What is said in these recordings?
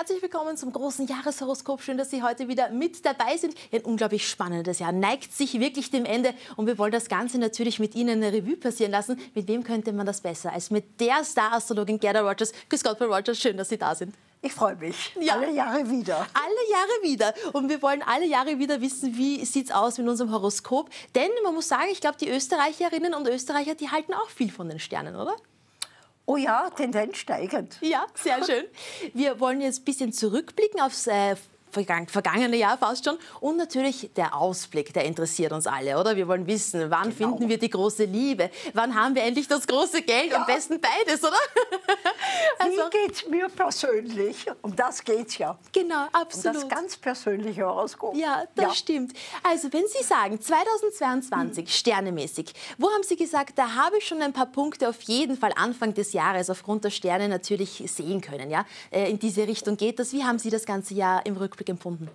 herzlich willkommen zum großen Jahreshoroskop. Schön, dass Sie heute wieder mit dabei sind. Ein unglaublich spannendes Jahr neigt sich wirklich dem Ende und wir wollen das Ganze natürlich mit Ihnen eine Revue passieren lassen. Mit wem könnte man das besser als mit der Star-Astrologin Gerda Rogers? Grüß Gott, Frau Rogers, schön, dass Sie da sind. Ich freue mich. Ja. Alle Jahre wieder. Alle Jahre wieder. Und wir wollen alle Jahre wieder wissen, wie sieht es aus mit unserem Horoskop. Denn man muss sagen, ich glaube, die Österreicherinnen und Österreicher, die halten auch viel von den Sternen, oder? Oh ja, Tendenz steigend. Ja, sehr schön. Wir wollen jetzt ein bisschen zurückblicken aufs vergangene Jahr fast schon. Und natürlich der Ausblick, der interessiert uns alle, oder? Wir wollen wissen, wann finden wir die große Liebe? Wann haben wir endlich das große Geld? Ja. Am besten beides, oder? Also, wie geht's mir persönlich? Um das geht's ja. Genau, absolut. Um das ganz persönliche Horoskop. Ja, das stimmt. Also, wenn Sie sagen, 2022, sternemäßig, wo haben Sie gesagt, da habe ich schon ein paar Punkte auf jeden Fall Anfang des Jahres aufgrund der Sterne natürlich sehen können, ja? In diese Richtung geht das. Wie haben Sie das ganze Jahr im Rückblick empfunden?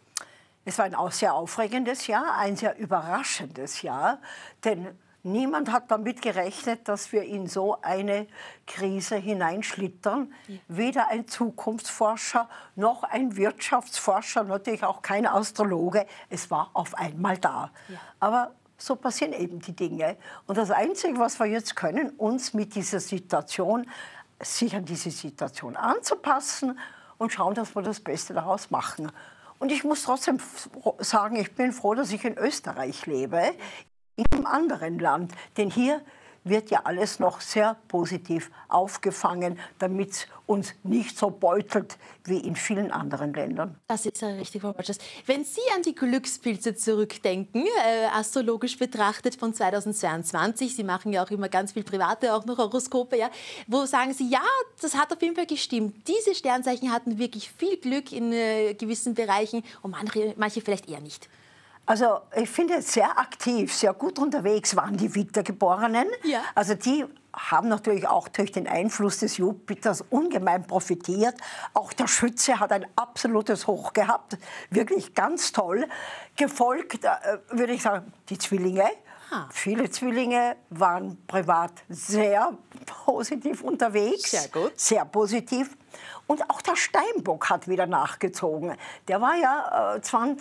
Es war ein sehr aufregendes Jahr, ein sehr überraschendes Jahr, denn niemand hat damit gerechnet, dass wir in so eine Krise hineinschlittern. Ja. Weder ein Zukunftsforscher noch ein Wirtschaftsforscher, natürlich auch kein Astrologe. Es war auf einmal da. Ja. Aber so passieren eben die Dinge. Und das Einzige, was wir jetzt können, uns mit dieser Situation, sich an diese Situation anzupassen und schauen, dass wir das Beste daraus machen. Und ich muss trotzdem sagen, ich bin froh, dass ich in Österreich lebe, in einem anderen Land. Denn hier wird ja alles noch sehr positiv aufgefangen, damit es uns nicht so beutelt wie in vielen anderen Ländern. Das ist ja richtig, Frau Rogers. Wenn Sie an die Glückspilze zurückdenken, astrologisch betrachtet von 2022, Sie machen ja auch immer ganz viel private, auch noch Horoskope, ja, wo sagen Sie, ja, das hat auf jeden Fall gestimmt. Diese Sternzeichen hatten wirklich viel Glück in gewissen Bereichen und manche vielleicht eher nicht. Also ich finde, sehr aktiv, sehr gut unterwegs waren die Wiedergeborenen. Ja. Also die haben natürlich auch durch den Einfluss des Jupiters ungemein profitiert. Auch der Schütze hat ein absolutes Hoch gehabt, wirklich ganz toll. Gefolgt, würde ich sagen, die Zwillinge. Viele Zwillinge waren privat sehr positiv unterwegs. Sehr gut. Sehr positiv. Und auch der Steinbock hat wieder nachgezogen. Der war ja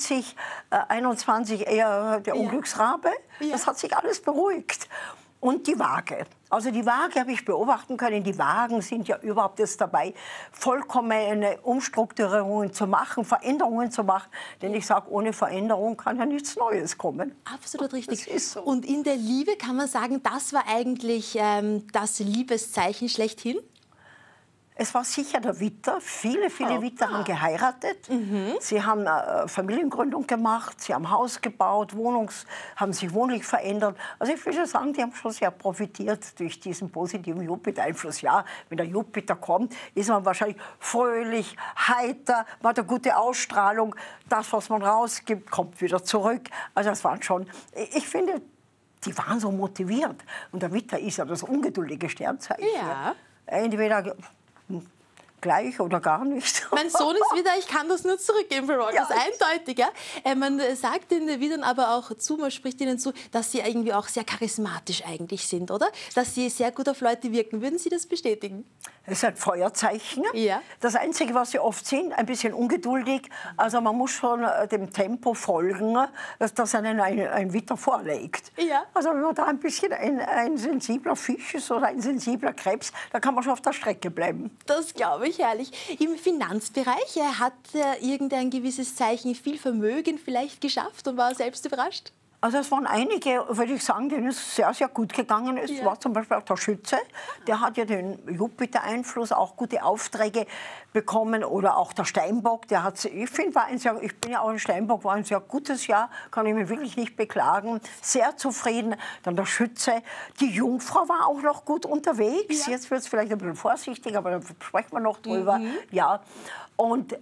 2021 eher der Unglücksrabe. Ja. Das hat sich alles beruhigt. Und die Waage. Also die Waage habe ich beobachten können. Die Waagen sind ja überhaupt jetzt dabei, vollkommene Umstrukturierungen zu machen, Veränderungen zu machen. Denn ich sage, ohne Veränderung kann ja nichts Neues kommen. Absolut richtig. Das ist so. Und in der Liebe kann man sagen, das war eigentlich das Liebeszeichen schlechthin? Es war sicher der Witter. Viele Witter haben geheiratet. Sie haben Familiengründung gemacht, sie haben Haus gebaut, haben sich wohnlich verändert. Also ich würde sagen, die haben schon sehr profitiert durch diesen positiven Jupiter-Einfluss. Ja, wenn der Jupiter kommt, ist man wahrscheinlich fröhlich, heiter, man hat eine gute Ausstrahlung. Das, was man rausgibt, kommt wieder zurück. Also das waren schon, ich finde, die waren so motiviert. Und der Witter ist ja das ungeduldige Sternzeichen. Ja. Entweder gleich oder gar nicht. Mein Sohn ist wieder, ich kann das nur zurückgeben, Frau Rogers, ja. Eindeutig. Ja? Man sagt den Widern aber auch zu, man spricht ihnen zu, dass sie irgendwie auch sehr charismatisch eigentlich sind, oder? Dass sie sehr gut auf Leute wirken. Würden Sie das bestätigen? Das ist ein Feuerzeichen. Ja. Das Einzige, was sie oft sind, ein bisschen ungeduldig. Also man muss schon dem Tempo folgen, das einen ein Witter vorlegt. Ja. Also wenn man da ein bisschen ein sensibler Fisch ist oder ein sensibler Krebs, da kann man schon auf der Strecke bleiben. Das glaube ich, herrlich. Im Finanzbereich hat irgendein gewisses Zeichen viel Vermögen vielleicht geschafft und war selbst überrascht? Also es waren einige, würde ich sagen, denen es sehr, sehr gut gegangen ist. Ja. War zum Beispiel auch der Schütze. Der hat ja den Jupiter-Einfluss, auch gute Aufträge bekommen. Oder auch der Steinbock. Der hat, ich bin ja auch ein Steinbock, war ein sehr gutes Jahr. Kann ich mich wirklich nicht beklagen. Sehr zufrieden. Dann der Schütze. Die Jungfrau war auch noch gut unterwegs. Ja. Jetzt wird es vielleicht ein bisschen vorsichtig, aber da sprechen wir noch drüber. Ja. Und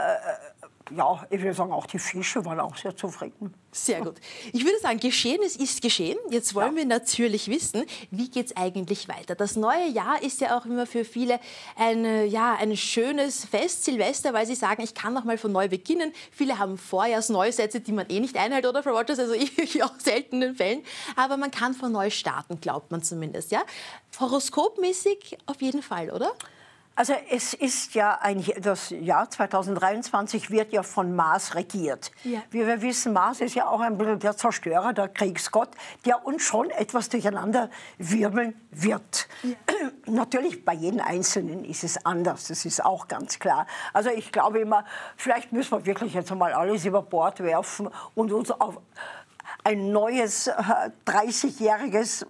ja, ich würde sagen, auch die Fische waren auch sehr zufrieden. Sehr gut. Ich würde sagen, Geschehenes ist geschehen. Jetzt wollen wir natürlich wissen, wie geht es eigentlich weiter? Das neue Jahr ist ja auch immer für viele ein schönes Fest, Silvester, weil sie sagen, ich kann noch mal von neu beginnen. Viele haben Vorjahrsneusätze, die man eh nicht einhält, oder, Frau Rogers? Also ich auch selten in den Fällen. Aber man kann von neu starten, glaubt man zumindest. Ja? Horoskopmäßig auf jeden Fall, oder? Also es ist ja das Jahr 2023 wird ja von Mars regiert. Ja. Wie wir wissen, Mars ist ja auch ein bisschen der Zerstörer, der Kriegsgott, der uns schon etwas durcheinander wirbeln wird. Ja. Natürlich bei jedem Einzelnen ist es anders, das ist auch ganz klar. Also ich glaube immer, vielleicht müssen wir wirklich jetzt einmal alles über Bord werfen und uns auf ein neues 30-jähriges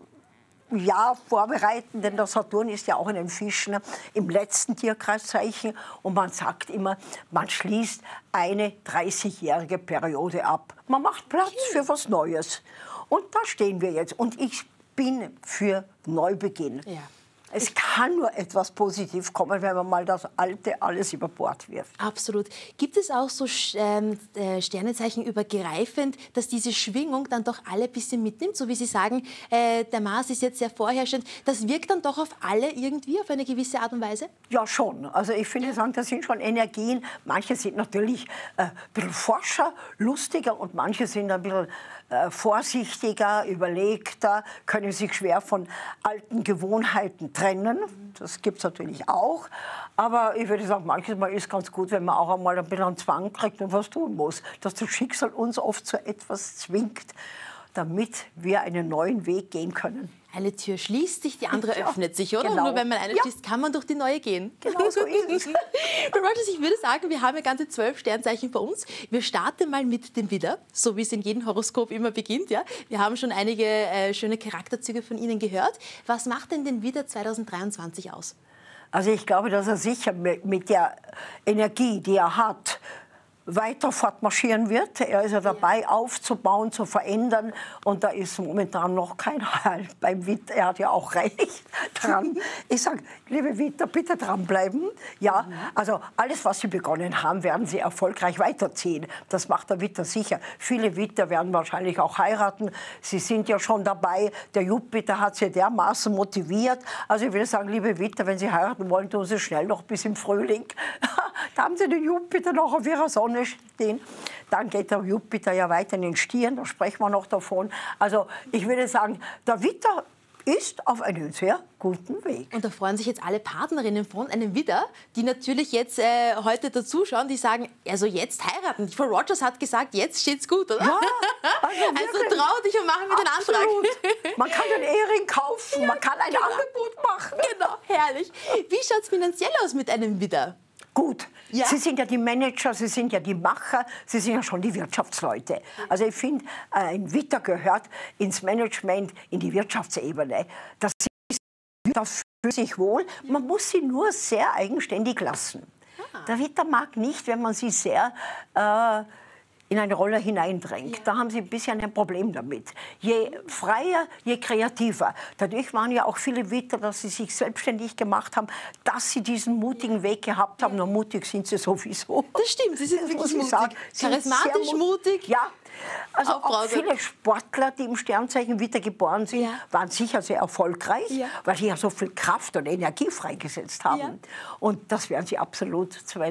Jahr vorbereiten, denn der Saturn ist ja auch in den Fischen im letzten Tierkreiszeichen und man sagt immer, man schließt eine 30-jährige Periode ab. Man macht Platz für was Neues. Und da stehen wir jetzt und ich bin für Neubeginn. Ja. Es kann nur etwas positiv kommen, wenn man mal das Alte alles über Bord wirft. Absolut. Gibt es auch so Sternenzeichen übergreifend, dass diese Schwingung dann doch alle ein bisschen mitnimmt? So wie Sie sagen, der Mars ist jetzt sehr vorherrschend. Das wirkt dann doch auf alle irgendwie, auf eine gewisse Art und Weise? Ja, schon. Also ich finde, das sind schon Energien. Manche sind natürlich ein bisschen forscher, lustiger und manche sind ein bisschen vorsichtiger, überlegter, können sich schwer von alten Gewohnheiten trennen. Das gibt es natürlich auch. Aber ich würde sagen, manches Mal ist es ganz gut, wenn man auch einmal ein bisschen einen Zwang kriegt und was tun muss. Dass das Schicksal uns oft zu etwas zwingt, damit wir einen neuen Weg gehen können. Eine Tür schließt sich, die andere öffnet sich, oder? Genau. Und nur wenn man eine schließt, kann man durch die neue gehen. Genau so ist es. Frau Rogers, ich würde sagen, wir haben ja ganze 12 Sternzeichen bei uns. Wir starten mal mit dem Widder, so wie es in jedem Horoskop immer beginnt. Ja? Wir haben schon einige schöne Charakterzüge von Ihnen gehört. Was macht denn den Widder 2023 aus? Also ich glaube, dass er sicher mit der Energie, die er hat, weiter fortmarschieren wird. Er ist ja dabei, aufzubauen, zu verändern. Und da ist momentan noch kein Halt beim Widder. Er hat ja auch recht dran. Ich sage, liebe Widder, bitte dranbleiben. Ja, also alles, was Sie begonnen haben, werden Sie erfolgreich weiterziehen. Das macht der Widder sicher. Viele Widder werden wahrscheinlich auch heiraten. Sie sind ja schon dabei. Der Jupiter hat Sie dermaßen motiviert. Also ich will sagen, liebe Widder, wenn Sie heiraten wollen, tun Sie schnell noch bis im Frühling. Da haben Sie den Jupiter noch auf Ihrer Sonne stehen. Dann geht der Jupiter ja weiter in den Stieren, da sprechen wir noch davon. Also ich würde sagen, der Widder ist auf einem sehr guten Weg. Und da freuen sich jetzt alle Partnerinnen von einem Widder, die natürlich jetzt heute dazuschauen, die sagen, also jetzt heiraten. Frau Rogers hat gesagt, jetzt steht's gut, oder? Ja, also trau dich und machen wir den Antrag. Man kann den Ehering kaufen, man kann ein Angebot machen. Genau, herrlich. Wie schaut's finanziell aus mit einem Widder? Gut. Ja. Sie sind ja die Manager, Sie sind ja die Macher, Sie sind ja schon die Wirtschaftsleute. Also ich finde, ein Widder gehört ins Management, in die Wirtschaftsebene. Das fühlt sich wohl. Man muss sie nur sehr eigenständig lassen. Der Widder mag nicht, wenn man sie sehr in eine Rolle hineindrängt. Ja. Da haben Sie ein bisschen ein Problem damit. Je freier, je kreativer. Dadurch waren ja auch viele Widder, dass sie sich selbstständig gemacht haben, dass sie diesen mutigen Weg gehabt haben. Und mutig sind sie sowieso. Das stimmt, Sie sind wirklich mutig. Sagen, charismatisch, mutig. Ja. Also auch viele Sportler, die im Sternzeichen Widder geboren sind, waren sicher sehr erfolgreich, weil sie ja so viel Kraft und Energie freigesetzt haben. Ja. Und das werden sie absolut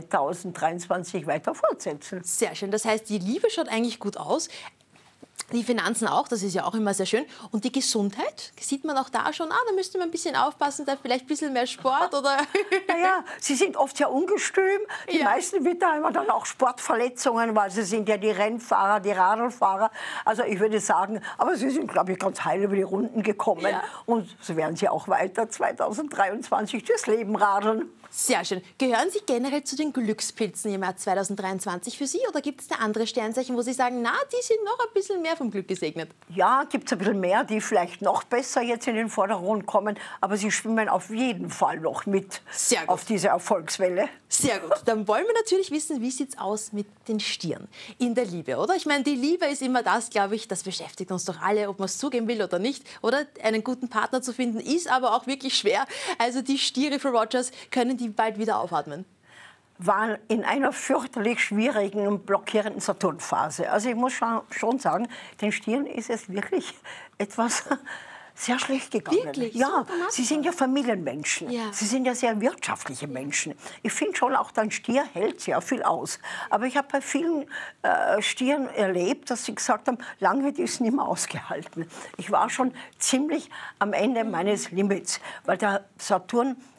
2023 weiter fortsetzen. Sehr schön. Das heißt, die Liebe schaut eigentlich gut aus. Die Finanzen auch, das ist ja auch immer sehr schön. Und die Gesundheit, sieht man auch da schon, da müsste man ein bisschen aufpassen, da vielleicht ein bisschen mehr Sport oder... Naja, sie sind oft sehr ungestüm. Die meisten Widder haben dann auch Sportverletzungen, weil sie sind ja die Rennfahrer, die Radlfahrer. Also ich würde sagen, aber sie sind, glaube ich, ganz heil über die Runden gekommen. Ja. Und so werden sie auch weiter 2023 durchs Leben radeln. Sehr schön. Gehören Sie generell zu den Glückspilzen im Jahr 2023 für Sie? Oder gibt es da andere Sternzeichen, wo Sie sagen, na, die sind noch ein bisschen mehr vom Glück gesegnet? Ja, gibt es ein bisschen mehr, die vielleicht noch besser jetzt in den Vordergrund kommen. Aber sie schwimmen auf jeden Fall noch mit auf diese Erfolgswelle. Sehr gut. Dann wollen wir natürlich wissen, wie sieht es aus mit den Stieren in der Liebe, oder? Ich meine, die Liebe ist immer das, glaube ich, das beschäftigt uns doch alle, ob man es zugeben will oder nicht. Oder einen guten Partner zu finden, ist aber auch wirklich schwer. Also die Stiere, Frau Rogers, können die bald wieder aufatmen? Waren in einer fürchterlich schwierigen und blockierenden Saturnphase. Also ich muss schon sagen, den Stieren ist es wirklich etwas sehr schlecht gegangen. Wirklich? Ja, sie sind ja Familienmenschen. Ja. Sie sind ja sehr wirtschaftliche Menschen. Ich finde schon, auch dein Stier hält sehr viel aus. Aber ich habe bei vielen Stieren erlebt, dass sie gesagt haben, lange hätte ich es nicht mehr ausgehalten. Ich war schon ziemlich am Ende meines Limits, weil der Saturn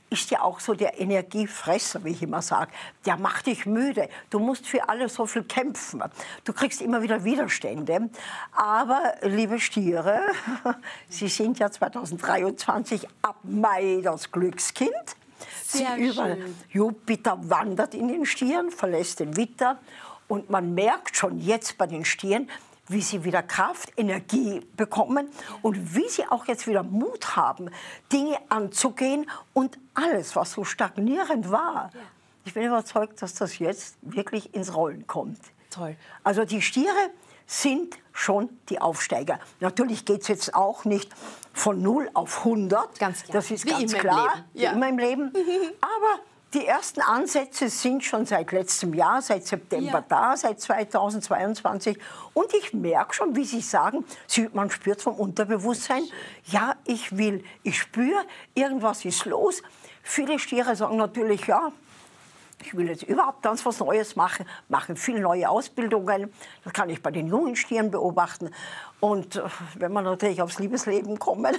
ist ja auch so der Energiefresser, wie ich immer sage. Der macht dich müde. Du musst für alles so viel kämpfen. Du kriegst immer wieder Widerstände. Aber, liebe Stiere, Sie sind ja 2023 ab Mai das Glückskind. Sehr schön. Jupiter wandert in den Stieren, verlässt den Widder. Und man merkt schon jetzt bei den Stieren, wie sie wieder Kraft, Energie bekommen und wie sie auch jetzt wieder Mut haben, Dinge anzugehen und alles, was so stagnierend war. Ja. Ich bin überzeugt, dass das jetzt wirklich ins Rollen kommt. Toll. Also die Stiere sind schon die Aufsteiger. Natürlich geht es jetzt auch nicht von 0 auf 100. Ganz klar. Das ist wie ganz immer klar, im Leben. Ja. Wie immer im Leben. Aber die ersten Ansätze sind schon seit letztem Jahr, seit September da, seit 2022. Und ich merke schon, wie Sie sagen, man spürt vom Unterbewusstsein, ja, ich will, ich spüre, irgendwas ist los. Viele Stiere sagen natürlich, ja, ich will jetzt überhaupt ganz was Neues machen, machen viele neue Ausbildungen. Das kann ich bei den jungen Stieren beobachten. Und wenn wir natürlich aufs Liebesleben kommen,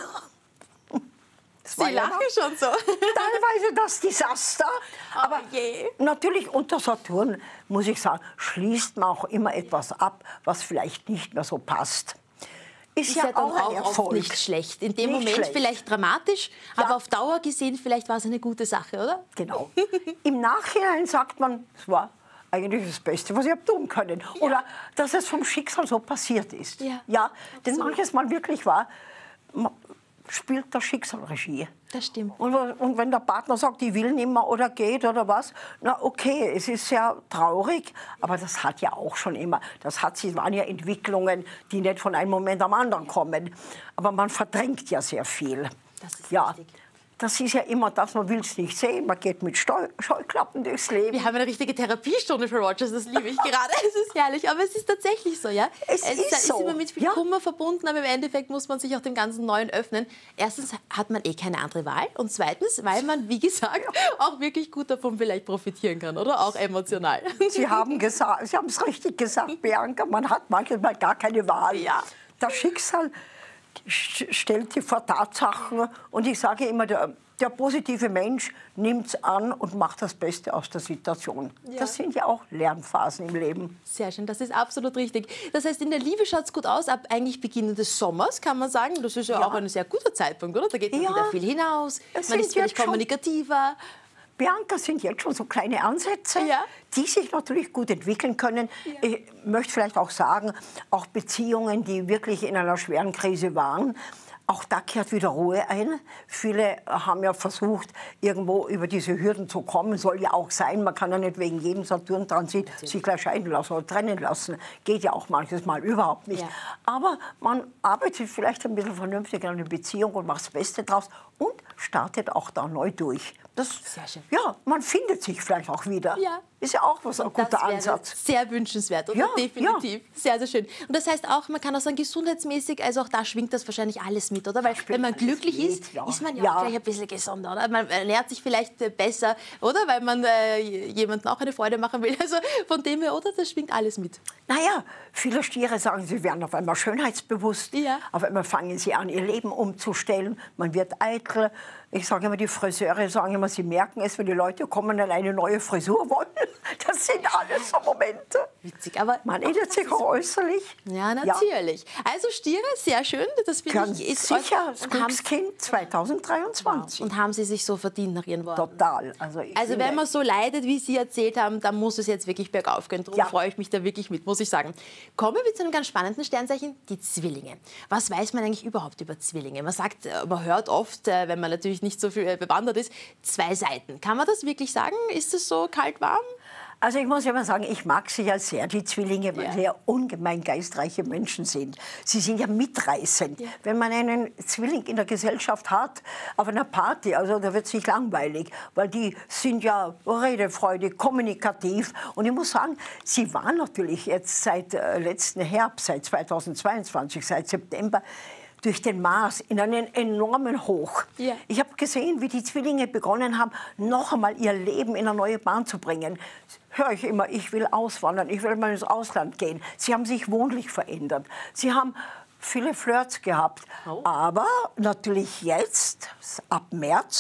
Sie lachen schon so. Teilweise das Desaster. Aber je. natürlich unter Saturn, muss ich sagen, schließt man auch immer etwas ab, was vielleicht nicht mehr so passt. Ist ja auch ein Erfolg. Oft nicht schlecht. In dem Nicht Moment schlecht. vielleicht dramatisch, Ja. aber auf Dauer gesehen vielleicht war es eine gute Sache, oder? Genau. Im Nachhinein sagt man, es war eigentlich das Beste, was ich habe tun können. Oder dass es vom Schicksal so passiert ist. Ja, denn absolut. manches Mal wirklich war, spielt das Schicksal Regie. Das stimmt. Und wenn der Partner sagt, ich will nicht mehr oder geht oder was, na okay, es ist sehr traurig, aber das hat ja auch schon immer, waren ja Entwicklungen, die nicht von einem Moment am anderen kommen. Aber man verdrängt ja sehr viel. Das ist ja. richtig. Das ist ja immer das, man will es nicht sehen, man geht mit Scheuklappen durchs Leben. Wir haben eine richtige Therapiestunde für Rogers, das liebe ich gerade. Es ist herrlich, aber es ist tatsächlich so, ja? Es ist so. immer mit viel Kummer verbunden, aber im Endeffekt muss man sich auch dem ganzen Neuen öffnen. Erstens hat man keine andere Wahl und zweitens, weil man, wie gesagt, auch wirklich gut davon vielleicht profitieren kann, oder? Auch emotional. Sie haben es richtig gesagt, Bianca, man hat manchmal gar keine Wahl. Ja. Das Schicksal stellt sie vor Tatsachen und ich sage immer, der positive Mensch nimmt es an und macht das Beste aus der Situation. Ja. Das sind ja auch Lernphasen im Leben. Sehr schön, das ist absolut richtig. Das heißt, in der Liebe schaut es gut aus, ab eigentlich Beginn des Sommers, kann man sagen. Das ist ja auch ein sehr guter Zeitpunkt, oder? Da geht man wieder viel hinaus, man ist vielleicht kommunikativer. Bianca, sind jetzt schon so kleine Ansätze, die sich natürlich gut entwickeln können. Ja. Ich möchte vielleicht auch sagen, auch Beziehungen, die wirklich in einer schweren Krise waren, auch da kehrt wieder Ruhe ein. Viele haben ja versucht, irgendwo über diese Hürden zu kommen. Soll ja auch sein. Man kann ja nicht wegen jedem Saturn-Transit sich gleich scheiden lassen oder trennen lassen. Geht ja auch manches Mal überhaupt nicht. Ja. Aber man arbeitet vielleicht ein bisschen vernünftig an einer Beziehung und macht das Beste draus und startet auch da neu durch. Sehr schön. Ja, man findet sich vielleicht auch wieder. Ja. Ist ja auch ein guter Ansatz. Sehr wünschenswert, oder? Ja, Definitiv. Ja. Sehr, sehr schön. Und das heißt auch, man kann auch sagen, gesundheitsmäßig, also auch da schwingt das wahrscheinlich alles mit, oder? Weil wenn man glücklich ist, ist man ja auch gleich ein bisschen gesunder, oder? Man ernährt sich vielleicht besser, oder? Weil man jemandem auch eine Freude machen will. Also von dem her, oder? Das schwingt alles mit. Naja, viele Stiere sagen, sie werden auf einmal schönheitsbewusst. Ja. Auf einmal fangen sie an, ihr Leben umzustellen. Man wird eitel. Ich sage immer, die Friseure sagen immer, sie merken es, wenn die Leute kommen und eine neue Frisur wollen. Das sind alles so Momente. Witzig, aber man ändert sich auch äußerlich. Ja, natürlich. Ja. Also Stiere, sehr schön. Das finde ich ist sicher das Glückskind 2023. Wow. Und haben Sie sich so verdient nach Ihren Worten? Total. Also wenn man so leidet, wie Sie erzählt haben, dann muss es jetzt wirklich bergauf gehen. Darum freue ich mich da wirklich mit, muss ich sagen. Kommen wir zu einem ganz spannenden Sternzeichen, die Zwillinge. Was weiß man eigentlich überhaupt über Zwillinge? Man hört oft, wenn man natürlich nicht so viel bewandert ist, 2 Seiten. Kann man das wirklich sagen? Ist es so kalt-warm? Also ich muss immer sagen, ich mag sie ja sehr, die Zwillinge, weil sie ja ungemein geistreiche Menschen sind. Sie sind ja mitreißend. Ja. Wenn man einen Zwilling in der Gesellschaft hat, auf einer Party, also da wird es nicht langweilig, weil die sind ja redefreudig, kommunikativ. Und ich muss sagen, sie waren natürlich jetzt seit letzten Herbst, seit 2022, seit September, durch den Mars in einen enormen Hoch. Ja. Ich habe gesehen, wie die Zwillinge begonnen haben, noch einmal ihr Leben in eine neue Bahn zu bringen. Höre ich immer, ich will auswandern, ich will mal ins Ausland gehen. Sie haben sich wohnlich verändert. Sie haben viele Flirts gehabt. Oh. Aber natürlich jetzt, ab März,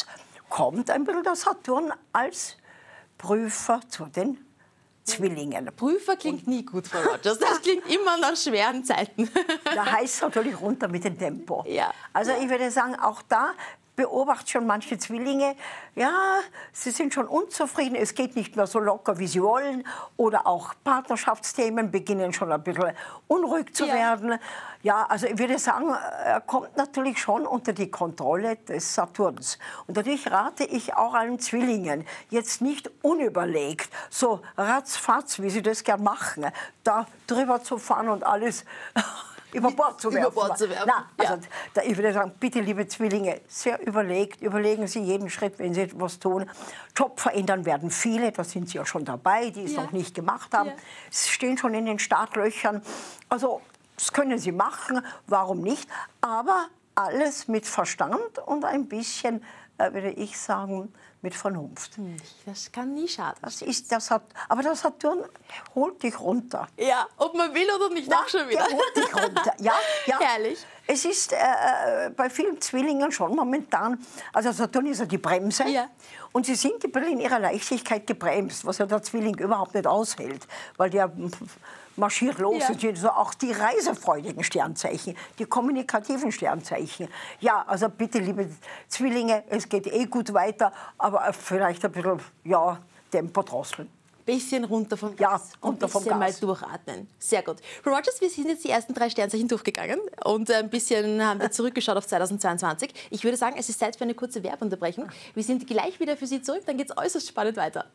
kommt ein bisschen der Saturn als Prüfer zu den Zwillingen. Prüfer klingt nie gut, Frau Rogers. Das klingt immer nach schweren Zeiten. Da heißt es natürlich runter mit dem Tempo. Ja. Also ich würde sagen, auch da beobachte schon manche Zwillinge, ja, sie sind schon unzufrieden, es geht nicht mehr so locker, wie sie wollen. Oder auch Partnerschaftsthemen beginnen schon ein bisschen unruhig zu werden. Ja, also ich würde sagen, er kommt natürlich schon unter die Kontrolle des Saturns. Und natürlich rate ich auch allen Zwillingen, jetzt nicht unüberlegt, so ratzfatz, wie sie das gern machen, da drüber zu fahren und alles über Bord zu werfen. Na, also, ich würde sagen, bitte, liebe Zwillinge, sehr überlegt, überlegen Sie jeden Schritt, wenn Sie etwas tun. Job verändern werden viele, da sind Sie ja schon dabei, die es noch nicht gemacht haben. Sie stehen schon in den Startlöchern. Also, das können Sie machen, warum nicht? Aber alles mit Verstand und ein bisschen, würde ich sagen, mit Vernunft. Das kann nie schaden. Aber der Saturn holt dich runter. Ja, ob man will oder nicht, auch schon wieder. Der holt dich runter. Ja, ja. Herrlich. Es ist bei vielen Zwillingen schon momentan, also Saturn ist ja die Bremse. Ja. Und sie sind ein bisschen in ihrer Leichtigkeit gebremst, was ja der Zwilling überhaupt nicht aushält. Weil der marschiert los. Ja. So auch die reisefreudigen Sternzeichen, die kommunikativen Sternzeichen. Ja, also bitte, liebe Zwillinge, es geht eh gut weiter, aber vielleicht ein bisschen, ja, Tempo drosseln. Bisschen runter vom Gas. Ja, runter vom Gas. Ein bisschen mal durchatmen. Sehr gut. Frau Rogers, wir sind jetzt die ersten 3 Sternzeichen durchgegangen und ein bisschen haben wir zurückgeschaut auf 2022. Ich würde sagen, es ist Zeit für eine kurze Werbeunterbrechung. Wir sind gleich wieder für Sie zurück, dann geht es äußerst spannend weiter.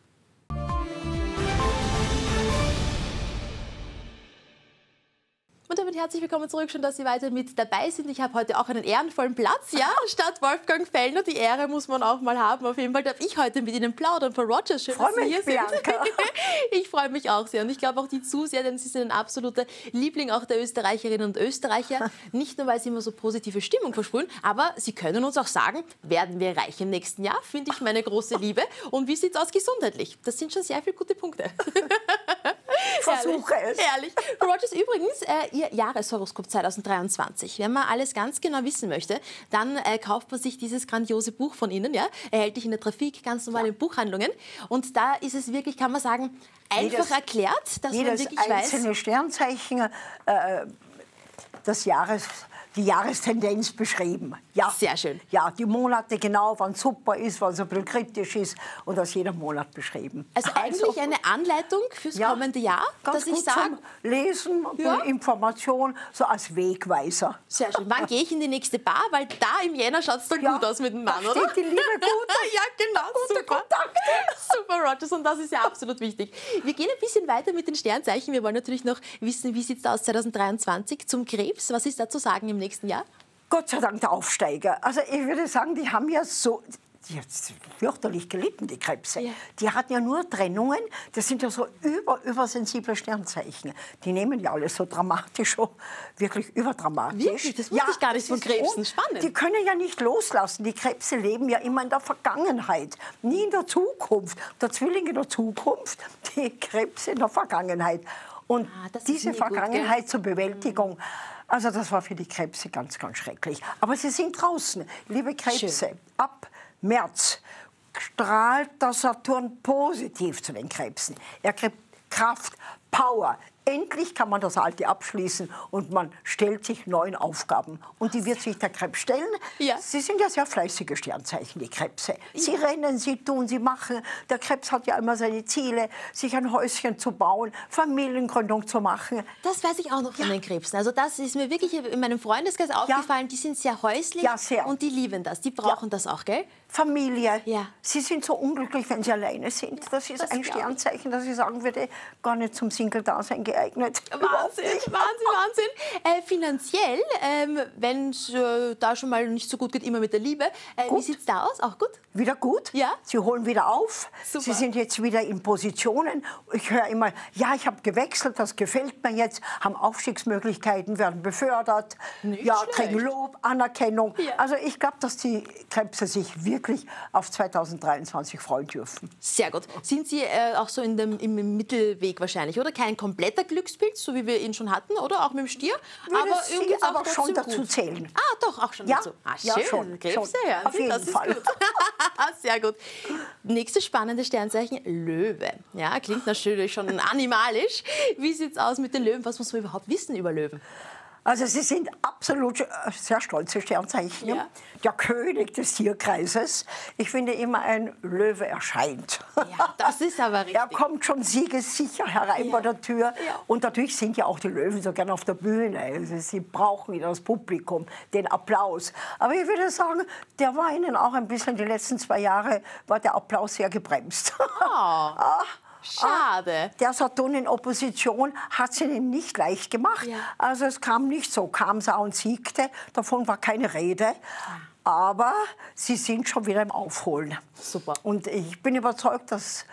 Und damit herzlich willkommen zurück, schön, dass Sie weiter mit dabei sind. Ich habe heute auch einen ehrenvollen Platz, ja, statt Wolfgang Fellner. Die Ehre muss man auch mal haben. Auf jeden Fall darf ich heute mit Ihnen plaudern. Frau Rogers, schön, dass Sie hier sind. Ich freue mich auch sehr und ich glaube auch die Zuseher, denn Sie sind ein absoluter Liebling auch der Österreicherinnen und Österreicher. Nicht nur, weil Sie immer so positive Stimmung versprühen, aber Sie können uns auch sagen, werden wir reich im nächsten Jahr? Finde ich meine große Liebe. Und wie sieht es aus gesundheitlich? Das sind schon sehr viele gute Punkte. Versuche es. Ehrlich. Frau Rogers, übrigens, Ihr Jahreshoroskop 2023. Wenn man alles ganz genau wissen möchte, dann kauft man sich dieses grandiose Buch von Ihnen, ja, erhältlich in der Trafik, ganz normal in Buchhandlungen. Und da ist es wirklich, kann man sagen, einfach erklärt, dass man wirklich weiß... Jedes einzelne Sternzeichen die Jahrestendenz beschrieben. Ja. Sehr schön. Ja, die Monate genau, wann super ist, wann so ein bisschen kritisch ist und aus jedem Monat beschrieben. Also eigentlich eine Anleitung fürs kommende Jahr, ganz dass gut ich sage... zum Lesen, Information, so als Wegweiser. Sehr schön. Wann gehe ich in die nächste Bar? Weil da im Jänner schaut es dann gut aus mit dem Mann, da oder? Steht die Liebe gut. Ja, genau. Gute Super. Kontakte. Super, Rogers. Und das ist ja absolut wichtig. Wir gehen ein bisschen weiter mit den Sternzeichen. Wir wollen natürlich noch wissen, wie sieht es aus 2023 zum Krebs? Was ist da zu sagen im nächsten Jahr? Gott sei Dank der Aufsteiger. Also ich würde sagen, die haben ja so... Die hat fürchterlich gelitten, die Krebse. Ja. Die hatten ja nur Trennungen. Das sind ja so übersensible Sternzeichen. Die nehmen ja alles so dramatisch, so wirklich überdramatisch. Wirklich? Das wusste ich gar nicht von Krebsen. Spannend. Die können ja nicht loslassen. Die Krebse leben ja immer in der Vergangenheit, nie in der Zukunft. Der Zwilling in der Zukunft, die Krebse in der Vergangenheit. Und diese Vergangenheit zur Bewältigung, also das war für die Krebse ganz, ganz schrecklich. Aber sie sind draußen, liebe Krebse. Schön. Ab März strahlt der Saturn positiv zu den Krebsen. Er kriegt Kraft, Power. Endlich kann man das Alte abschließen und man stellt sich neuen Aufgaben. Und die wird sich der Krebs stellen. Ja. Sie sind ja sehr fleißige Sternzeichen, die Krebse. Sie rennen, sie tun, sie machen. Der Krebs hat ja immer seine Ziele, sich ein Häuschen zu bauen, Familiengründung zu machen. Das weiß ich auch noch von den Krebsen. Also das ist mir wirklich in meinem Freundeskreis aufgefallen. Die sind sehr häuslich und die lieben das. Die brauchen das auch, gell? Familie. Ja. Sie sind so unglücklich, wenn sie alleine sind. Das ist ein Sternzeichen, das ich sagen würde, gar nicht zum Single-Dasein geeignet. Wahnsinn, Wahnsinn. Finanziell, wenn es da schon mal nicht so gut geht, immer mit der Liebe. Wie sieht es da aus? Auch gut? Wieder gut. Ja. Sie holen wieder auf. Super. Sie sind jetzt wieder in Positionen. Ich höre immer, ja, ich habe gewechselt, das gefällt mir jetzt, haben Aufstiegsmöglichkeiten, werden befördert, kriegen Lob, Anerkennung. Ja. Also ich glaube, dass die Krebse sich wirklich auf 2023 freuen dürfen. Sehr gut. Sind Sie auch so im Mittelweg wahrscheinlich, oder? Kein kompletter Glückspilz, so wie wir ihn schon hatten, oder auch mit dem Stier? Aber schon dazu zählen. Ah, doch, auch schon dazu. Ah, schön. Ja, schon. Krebse, ja. Auf jeden Fall. Sehr gut. Nächstes spannende Sternzeichen, Löwe. Ja, klingt natürlich schon animalisch. Wie sieht es aus mit den Löwen? Was muss man überhaupt wissen über Löwen? Also sie sind absolut sehr stolze Sternzeichen. Ja. Der König des Tierkreises. Ich finde immer, ein Löwe erscheint. Ja, das ist aber richtig. Er kommt schon siegessicher herein bei der Tür. Ja. Und natürlich sind ja auch die Löwen so gerne auf der Bühne. Also sie brauchen wieder das Publikum, den Applaus. Aber ich würde sagen, der war ihnen auch ein bisschen, die letzten 2 Jahre, war der Applaus sehr gebremst. Schade. Der Saturn in Opposition hat es ihnen nicht leicht gemacht. Ja. Also es kam nicht so, kam, sah und siegte. Davon war keine Rede. Aber sie sind schon wieder im Aufholen. Super. Und ich bin überzeugt, dass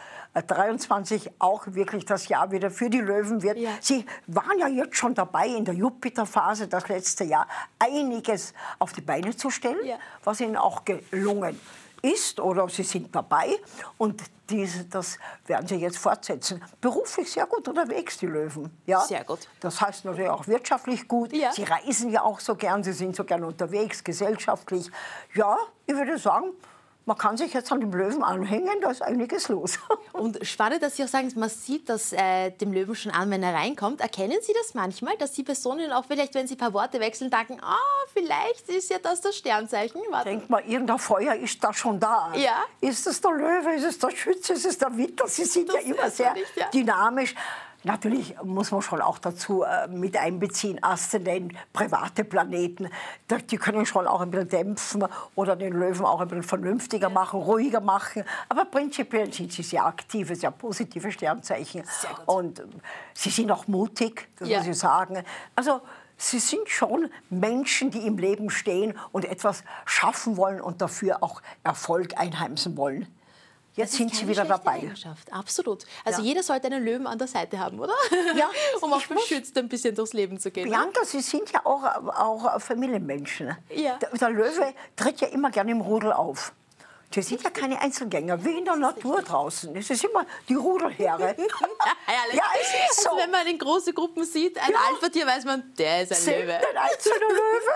23 auch wirklich das Jahr wieder für die Löwen wird. Ja. Sie waren ja jetzt schon dabei, in der Jupiterphase das letzte Jahr einiges auf die Beine zu stellen, Ja. was ihnen auch gelungen ist oder sie sind dabei und das werden sie jetzt fortsetzen. Beruflich sehr gut unterwegs, die Löwen. Ja? Sehr gut. Das heißt natürlich auch wirtschaftlich gut. Ja. Sie reisen ja auch so gern, sie sind so gern unterwegs, gesellschaftlich. Ja, ich würde sagen, man kann sich jetzt an dem Löwen anhängen, da ist einiges los. Und spannend, dass Sie auch sagen, man sieht das dem Löwen schon an, wenn er reinkommt. Erkennen Sie das manchmal, dass die Personen auch vielleicht, wenn sie ein paar Worte wechseln, denken, vielleicht ist ja das Sternzeichen? Warte. Denkt mal, irgendein Feuer ist da schon da. Ja. Ist es der Löwe, ist es der Schütze, ist es der Witter? Sie sind Das ja immer weiß sehr man nicht, ja. dynamisch. Natürlich muss man schon auch dazu mit einbeziehen, Aszendent, private Planeten. Die können schon auch ein bisschen dämpfen oder den Löwen auch ein bisschen vernünftiger machen, ruhiger machen. Aber prinzipiell sind sie sehr aktive, sehr positive Sternzeichen. Sehr gut. Und sie sind auch mutig, das muss ich sagen. Also sie sind schon Menschen, die im Leben stehen und etwas schaffen wollen und dafür auch Erfolg einheimsen wollen. Jetzt sind sie wieder dabei. Eigenschaft. Absolut. Also Ja. jeder sollte einen Löwen an der Seite haben, oder? Ja, um auch ich muss- beschützt ein bisschen durchs Leben zu gehen. Bianca, Sie sind ja auch Familienmenschen. Ja. Der Löwe tritt ja immer gerne im Rudel auf. Sie sind ja keine Einzelgänger, wie in der Natur draußen. Es ist immer die Rudelheere. Herrlich. Ja, es ist so. Also wenn man in große Gruppen sieht, ein Ja. Alpha-Tier, weiß man, der ist ein Selten Löwe. ein einzelner Löwe.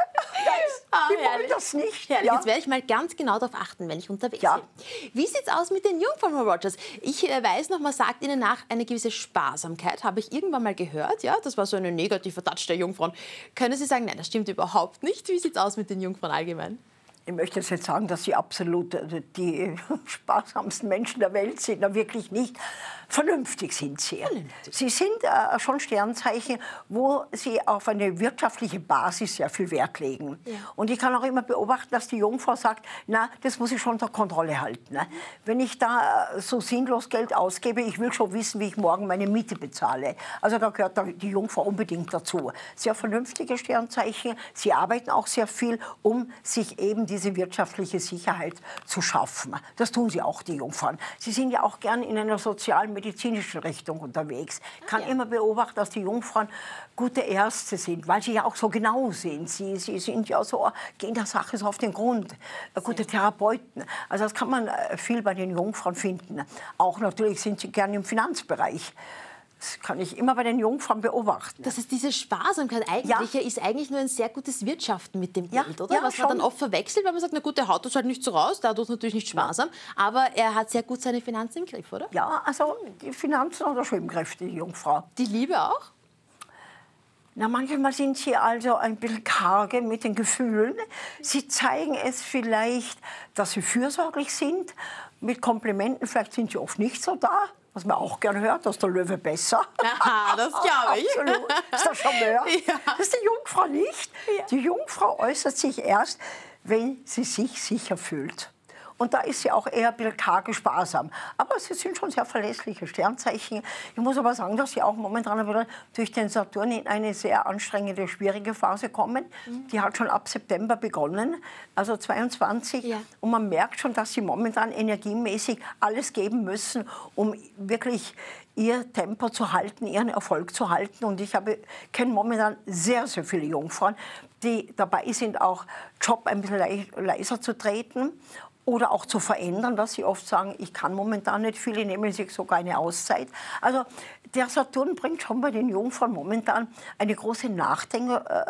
Die wollen herrlich. das nicht. Herrlich. Ja. Jetzt werde ich mal ganz genau darauf achten, wenn ich unterwegs Ja. bin. Wie sieht es aus mit den Jungfrauen, Frau Rogers? Ich weiß noch, man sagt ihnen nach, eine gewisse Sparsamkeit, habe ich irgendwann mal gehört. Ja, das war so ein negativer Touch der Jungfrauen. Können Sie sagen, nein, das stimmt überhaupt nicht? Wie sieht es aus mit den Jungfrauen allgemein? Ich möchte jetzt sagen, dass sie absolut die sparsamsten Menschen der Welt sind. Na, wirklich nicht. Vernünftig sind sie. Sie sind schon Sternzeichen, wo sie auf eine wirtschaftliche Basis sehr viel Wert legen. Ja. Und ich kann auch immer beobachten, dass die Jungfrau sagt, na, das muss ich schon unter Kontrolle halten. Ne? Wenn ich da so sinnlos Geld ausgebe, ich will schon wissen, wie ich morgen meine Miete bezahle. Also da gehört die Jungfrau unbedingt dazu. Sehr vernünftige Sternzeichen. Sie arbeiten auch sehr viel, um sich eben diese wirtschaftliche Sicherheit zu schaffen. Das tun sie auch, die Jungfrauen. Sie sind ja auch gern in einer sozialmedizinischen Richtung unterwegs. Ich kann immer beobachten, dass die Jungfrauen gute Ärzte sind, weil sie ja auch so genau sind. Sie sind ja so, gehen der Sache so auf den Grund. Gute Therapeuten. Also das kann man viel bei den Jungfrauen finden. Auch natürlich sind sie gern im Finanzbereich. Das kann ich immer bei den Jungfrauen beobachten. Das ist diese Sparsamkeit eigentlich, ist eigentlich nur ein sehr gutes Wirtschaften mit dem Ja, Geld, oder? ja, Was man schon. dann oft verwechselt, weil man sagt, na gut, der haut das halt nicht so raus, dadurch natürlich nicht sparsam, aber er hat sehr gut seine Finanzen im Griff, oder? Ja, also die Finanzen hat er schon im Griff, die Jungfrau. Die Liebe auch? Na, manchmal sind sie also ein bisschen karge mit den Gefühlen. Sie zeigen es vielleicht, dass sie fürsorglich sind. Mit Komplimenten vielleicht sind sie oft nicht so da. Was man auch gern hört, dass der Löwe besser. Aha, das glaube ich. Absolut. Das ist der Charmeur. Ja. Das ist die Jungfrau nicht. Ja. Die Jungfrau äußert sich erst, wenn sie sich sicher fühlt. Und da ist sie auch eher ein bisschen karge sparsam. Aber sie sind schon sehr verlässliche Sternzeichen. Ich muss aber sagen, dass sie auch momentan ein bisschen durch den Saturn in eine sehr anstrengende, schwierige Phase kommen. Die hat schon ab September begonnen, also 22. Ja. Und man merkt schon, dass sie momentan energiemäßig alles geben müssen, um wirklich ihr Tempo zu halten, ihren Erfolg zu halten. Und ich kenne momentan sehr, sehr viele Jungfrauen, die dabei sind, auch Job ein bisschen leiser zu treten oder auch zu verändern, dass sie oft sagen, ich kann momentan nicht viel, ich nehme sich sogar eine Auszeit. Also der Saturn bringt schon bei den Jungfrauen momentan eine große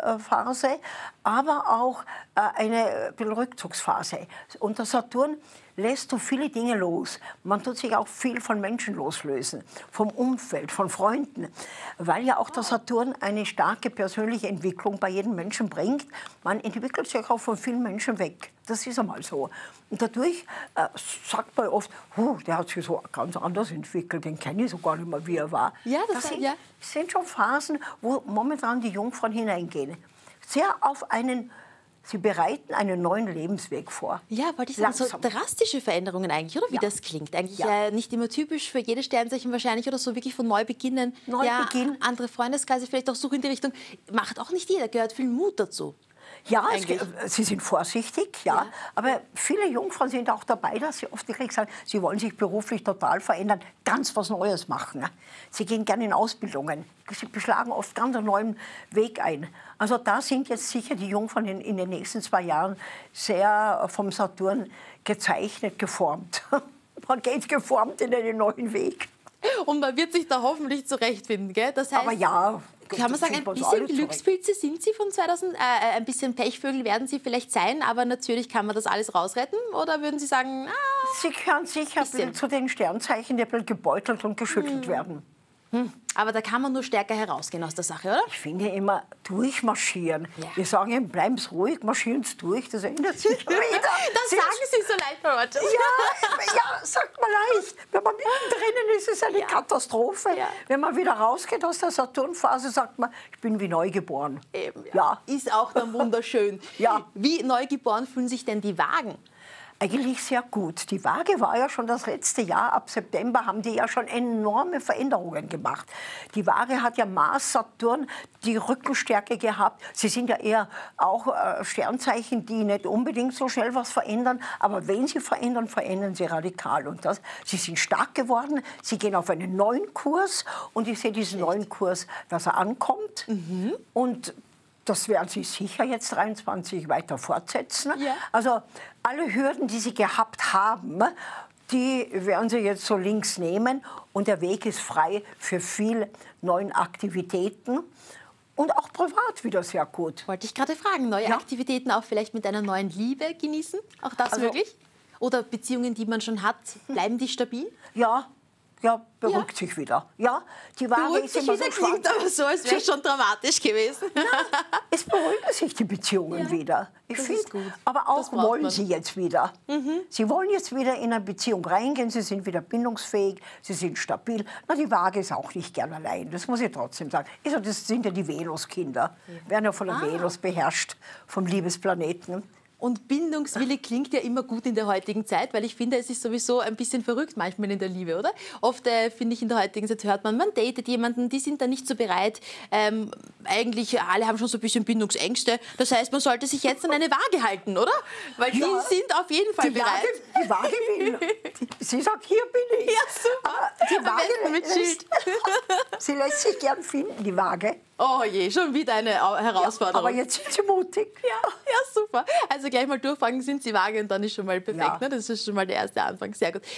Nachdenkphase, aber auch eine Rückzugsphase. Und der Saturn lässt du viele Dinge los. Man tut sich auch viel von Menschen loslösen, vom Umfeld, von Freunden, weil ja auch der Saturn eine starke persönliche Entwicklung bei jedem Menschen bringt. Man entwickelt sich auch von vielen Menschen weg. Das ist einmal so. Und dadurch sagt man oft, der hat sich so ganz anders entwickelt, den kenne ich so gar nicht mehr, wie er war. Ja, das sind schon Phasen, wo momentan die Jungfrauen hineingehen. Sehr auf sie bereiten einen neuen Lebensweg vor. Ja, wollte ich sagen, so drastische Veränderungen eigentlich, oder wie das klingt. Eigentlich nicht immer typisch für jedes Sternzeichen wahrscheinlich, oder so wirklich von Neubeginnen. Neubeginn. Andere Freundeskreise, vielleicht auch Suche in die Richtung. Macht auch nicht jeder, gehört viel Mut dazu. Ja, sie sind vorsichtig, ja. Aber viele Jungfrauen sind auch dabei, dass sie oft wirklich sagen, sie wollen sich beruflich total verändern, ganz was Neues machen. Sie gehen gerne in Ausbildungen, sie beschlagen oft ganz einen neuen Weg ein. Also da sind jetzt sicher die Jungfrauen in den nächsten 2 Jahren sehr vom Saturn gezeichnet, geformt. Man geht geformt in einen neuen Weg. Und man wird sich da hoffentlich zurechtfinden, gell? Das heißt, aber ja, kann man sagen, ein bisschen Glückspilze sind Sie von 2000, ein bisschen Pechvögel werden Sie vielleicht sein, aber natürlich kann man das alles rausretten? Oder würden Sie sagen, Sie gehören sicher zu den Sternzeichen, die ein bisschen gebeutelt und geschüttelt werden. Aber da kann man nur stärker herausgehen aus der Sache, oder? Ich finde immer, durchmarschieren. Ja. Wir sagen Ihnen, bleiben Sie ruhig, marschieren Sie durch, das ändert sich wieder. Das sagen Sie so leicht, Frau Rogers. Ja, sagt man leicht. Wenn man mittendrin ist, ist es eine Katastrophe. Ja. Wenn man wieder rausgeht aus der Saturnphase, sagt man, ich bin wie neugeboren. Eben, ja. Ist auch dann wunderschön. Ja. Wie neugeboren fühlen sich denn die Wagen? Eigentlich sehr gut. Die Waage war ja schon das letzte Jahr, ab September haben die ja schon enorme Veränderungen gemacht. Die Waage hat ja Mars, Saturn, die Rückenstärke gehabt. Sie sind ja eher auch Sternzeichen, die nicht unbedingt so schnell was verändern, aber wenn sie verändern, verändern sie radikal. Und sie sind stark geworden, sie gehen auf einen neuen Kurs und ich sehe diesen neuen Kurs, dass er ankommt. Und das werden Sie sicher jetzt 23 weiter fortsetzen. Ja. Also alle Hürden, die Sie gehabt haben, die werden Sie jetzt so links nehmen. Und der Weg ist frei für viele neue Aktivitäten. Und auch privat wieder sehr gut. Wollte ich gerade fragen, neue Aktivitäten auch vielleicht mit einer neuen Liebe genießen? Auch das möglich? Oder Beziehungen, die man schon hat, bleiben die stabil? Ja, beruhigt sich wieder. Ja, die Waage ist immer so schwach. Klingt aber so, als wäre es schon dramatisch gewesen. Nein, es beruhigen sich die Beziehungen wieder. Ich finde, aber auch wollen sie jetzt wieder. Sie wollen jetzt wieder in eine Beziehung reingehen, sie sind wieder bindungsfähig, sie sind stabil. Na, die Waage ist auch nicht gern allein, das muss ich trotzdem sagen. Also, das sind ja die Venus-Kinder, werden ja von der Venus beherrscht, vom Liebesplaneten. Und Bindungswille klingt ja immer gut in der heutigen Zeit, weil ich finde, es ist sowieso ein bisschen verrückt manchmal in der Liebe, oder? Oft, finde ich, in der heutigen Zeit hört man datet jemanden, die sind dann nicht so bereit. Eigentlich, alle haben schon so ein bisschen Bindungsängste. Das heißt, man sollte sich jetzt an eine Waage halten, oder? Weil die sind auf jeden Fall bereit. Die Waage will. Sie sagt, hier bin ich. Ja, super. Die Waage mit Schild. Sie lässt sich gern finden, die Waage. Oh je, schon wieder eine Herausforderung. Aber jetzt sind Sie mutig. Ja, super. Also gleich mal durchfragen, sind Sie Waage und dann ist schon mal perfekt. Ne? Das ist schon mal der erste Anfang. Sehr gut.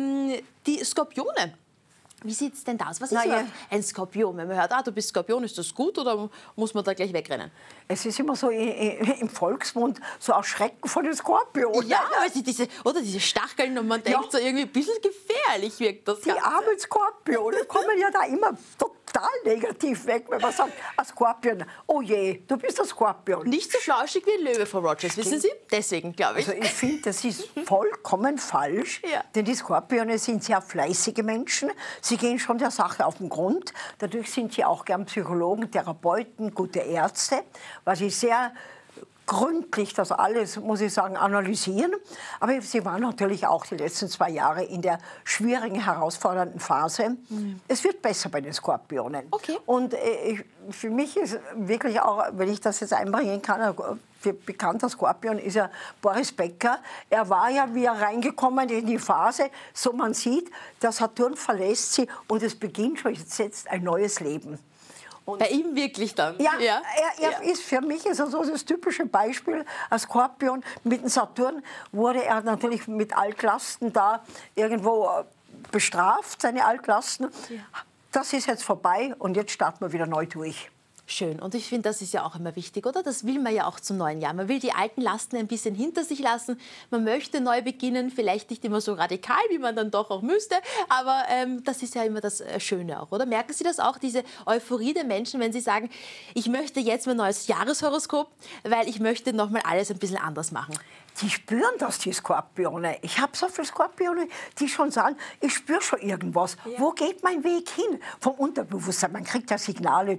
Die Skorpione. Wie sieht es denn da aus? Was ist ein Skorpion? Wenn man hört, du bist Skorpion, ist das gut oder muss man da gleich wegrennen? Es ist immer so im Volksmund so ein Schrecken vor den Skorpionen. Ja, weil sie diese Stacheln und man denkt so irgendwie ein bisschen gefährlich wirkt das Ganze. Die armen Skorpione kommen ja da immer total negativ weg, wenn man sagt, ein Skorpion, oh je, du bist ein Skorpion. Nicht so flauschig wie ein Löwe, Frau Rogers, wissen Sie? Deswegen, glaube ich. Also ich finde, das ist vollkommen falsch, denn die Skorpione sind sehr fleißige Menschen. Sie gehen schon der Sache auf den Grund. Dadurch sind sie auch gern Psychologen, Therapeuten, gute Ärzte, weil sie sehr gründlich das alles, muss ich sagen, analysieren. Aber sie waren natürlich auch die letzten 2 Jahre in der schwierigen, herausfordernden Phase. Es wird besser bei den Skorpionen. Okay. Und für mich ist wirklich auch, wenn ich das jetzt einbringen kann, für bekannter Skorpion ist ja Boris Becker. Er war ja, wie er reingekommen in die Phase, so man sieht, der Saturn verlässt sie und es beginnt schon jetzt ein neues Leben. Und bei ihm wirklich dann? Ja, er ist für mich so das typische Beispiel. Als Skorpion mit dem Saturn wurde er natürlich mit Altlasten da irgendwo bestraft, seine Altlasten. Ja. Das ist jetzt vorbei und jetzt starten wir wieder neu durch. Schön. Und ich finde, das ist ja auch immer wichtig, oder? Das will man ja auch zum neuen Jahr. Man will die alten Lasten ein bisschen hinter sich lassen. Man möchte neu beginnen, vielleicht nicht immer so radikal, wie man dann doch auch müsste. Aber das ist ja immer das Schöne auch, oder? Merken Sie das auch, diese Euphorie der Menschen, wenn sie sagen, ich möchte jetzt mein neues Jahreshoroskop, weil ich möchte nochmal alles ein bisschen anders machen? Die spüren das, die Skorpione. Ich habe so viele Skorpione, die schon sagen, ich spüre schon irgendwas. Ja. Wo geht mein Weg hin? Vom Unterbewusstsein. Man kriegt ja Signale